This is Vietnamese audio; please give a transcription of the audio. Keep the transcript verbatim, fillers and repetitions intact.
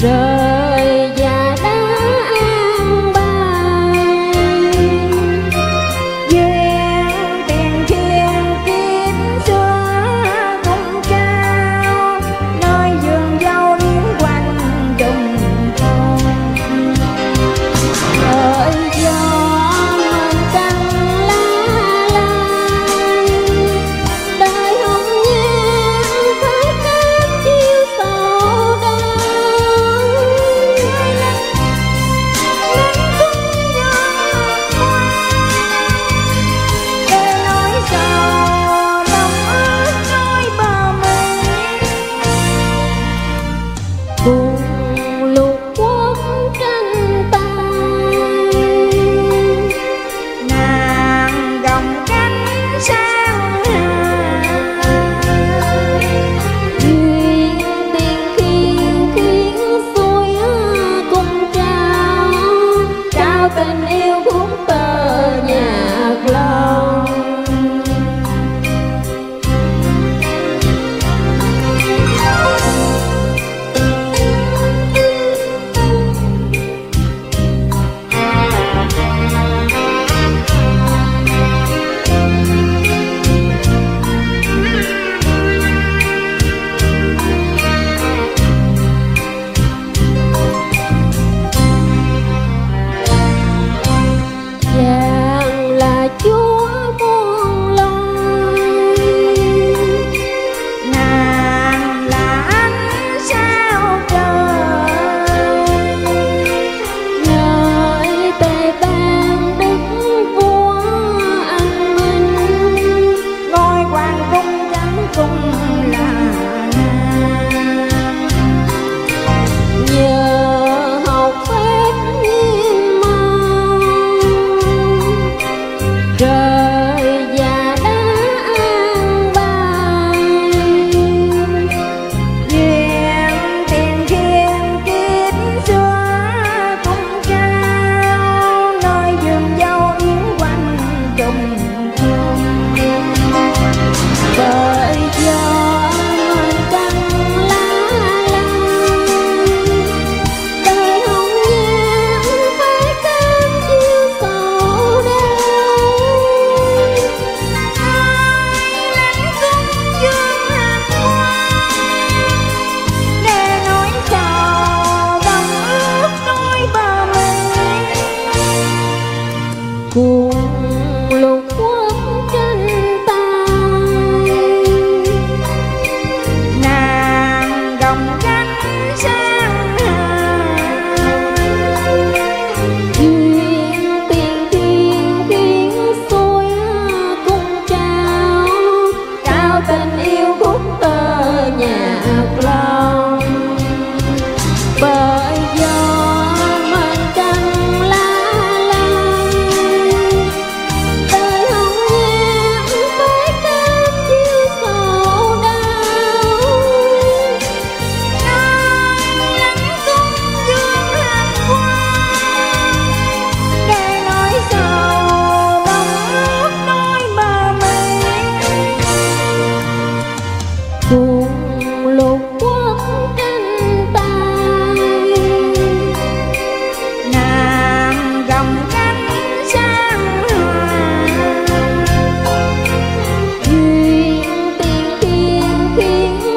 trời và đã an bài. Duyên tiền thiên kiếp xưa cũng trao, nơi vườn dâu yến quanh trùng thôn. Đời gió mình căng lá lai, đời hồng nhan phải cát chiêu sầu đau. Nắng cũng dương hoa, để nỗi sầu lòng ướt đôi bờ mi. Cùng lục quốc tranh tài, Nàng gồng cánh sang hà, duyên tiền khiên khiến xuôi cùng trao, trao tình yêu khúc tơ nhạc lòng. Chàng là chúa muôn loài, nàng là ánh sao trời. nơi tề ban đức vua anh minh, Ngôi hoàng cung chánh cung là nàng. nhờ học phép nghiêng màu, trời và đã an bài. Duyên tiền thiên kiếp xưa cũng trao, nơi vườn dâu yến quanh trùng thôn. Bởi gió mình căng lá lai, đời hồng nhan phải cam chiêu sầu đau. Nắng cũng dương hàm hoa, để nỗi sầu lòng ướt đôi bờ mi. Cùng lục quốc tranh tài, Nàng gồng cánh sang hà, duyên tiền thiên khiến xuôi cùng trao, trao tình yêu khúc tơ nhạc lòng. Bởi gió mình căng lá lai, đời hồng nhan phải cam chiêu sầu đau. nắng cũng dương hàm hoa, để nỗi sầu lòng ướt đôi bờ mi. Cùng lục quốc tranh tài, Nàng gồng cánh sang hà, duyên tiền thiên khiến